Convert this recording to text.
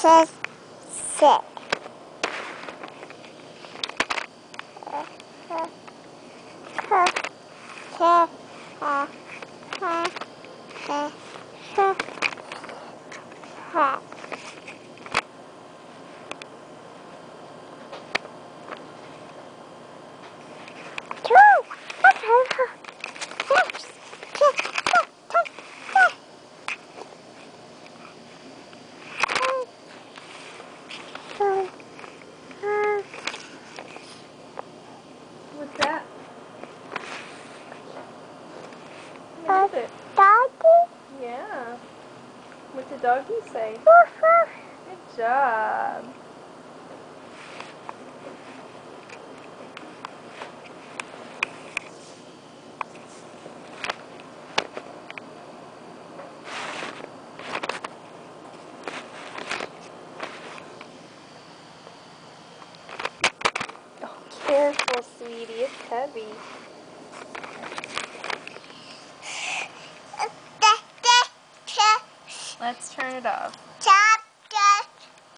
Sit. What's that? What is it? Doggy? Yeah. What's the doggy say? Woof, woof. Good job. Oh, careful, sweetie. It's heavy. Let's turn it off.